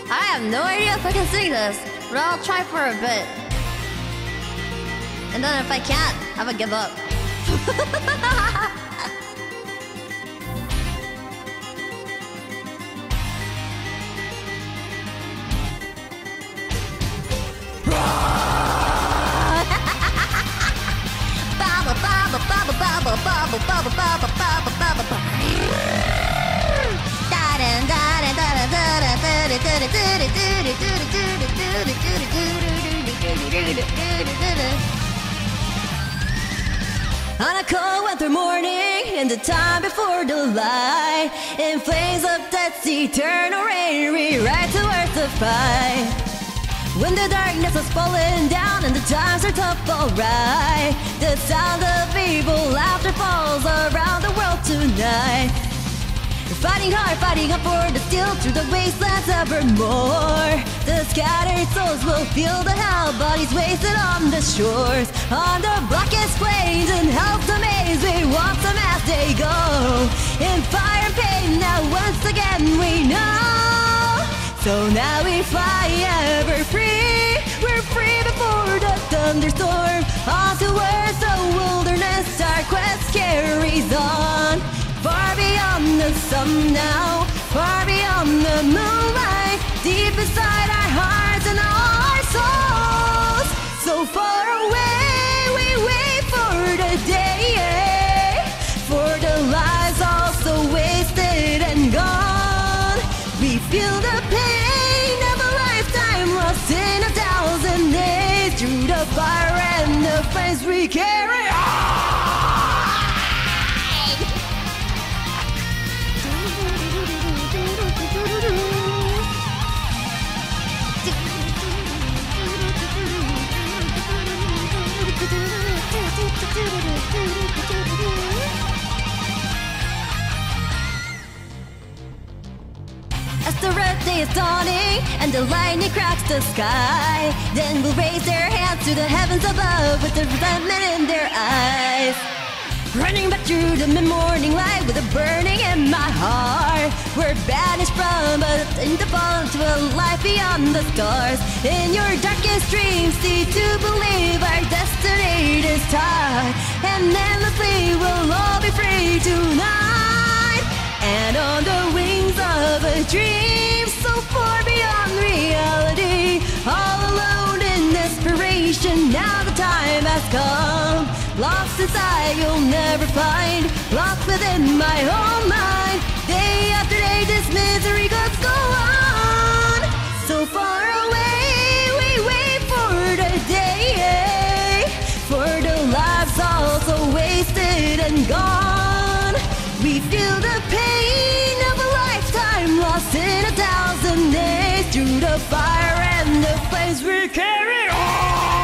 I have no idea if I can sing this, but I'll try for a bit. And then if I can't, I'm gonna give up. On a cold winter morning, in the time before the light, in flames of that eternal rain, we ride towards the fight. When the darkness is falling down and the times are tough, alright, the sound of evil laughter falls around the world tonight. We're fighting hard, fighting up for the steel through the wastelands evermore. The scattered souls will feel the hell, bodies wasted on the shores. On the blackest plains in hell's maze, we walk them as they go. In fire and pain, now once again we know. So now we fly ever free. We're free before the thunderstorm. On towards the wilderness, our quest carries on. Far beyond the sun now, far beyond the moonlight, deep inside our hearts and our souls. So far away, we wait for the day, for the lives all so wasted and gone. We feel the pain of a lifetime lost in 1,000 days. Through the fire and the flames we carry on. As the red day is dawning and the lightning cracks the sky, then we'll raise their hands to the heavens above with the resentment in their eyes. Running back through the mid-morning light with a burning in my heart. We're banished from in the fall to a life beyond the stars. In your darkest dreams, see to believe our destiny is tied. And endlessly we'll all be free tonight. And on the wings of a dream so far beyond reality, all alone in desperation, now the time has come. Lost inside you'll never find, lost within my own mind. Day after day this misery goes go on. So far away we wait for the day, for the lives all so wasted and gone. We feel the pain of a lifetime lost in 1,000 days. Through the fire and the flames we carry on.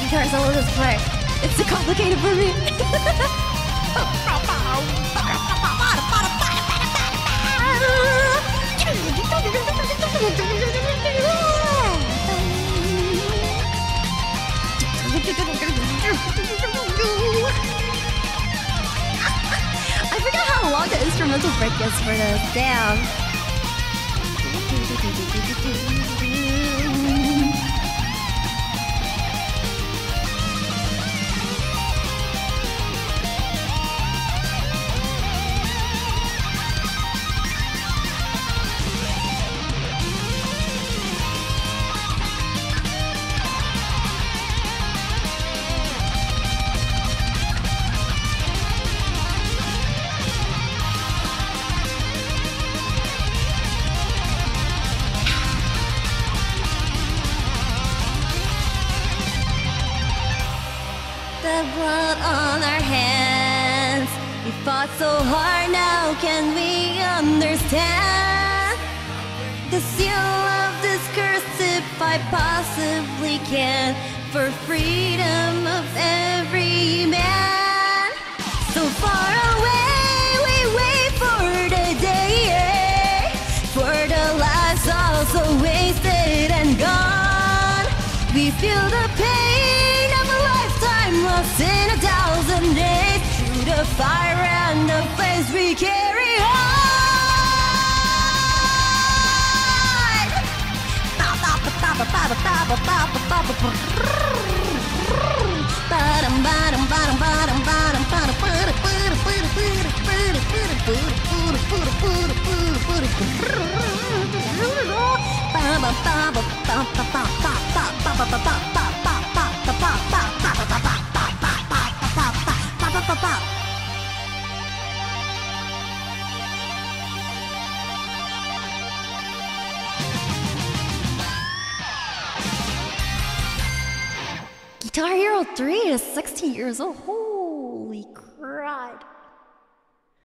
guitar solo this quick. It's too complicated for me. I forgot how long the instrumental break is for this. Damn. The blood on our hands. We fought so hard, now can we understand? The seal of this curse if I possibly can, for freedom of every man. So far away, we wait for the day, for the lives also wasted and gone. We feel the pain of a lifetime lost in 1,000 days. Through the fire and the flames we carry on. Guitar Hero 3 is 16 years old. Holy crud.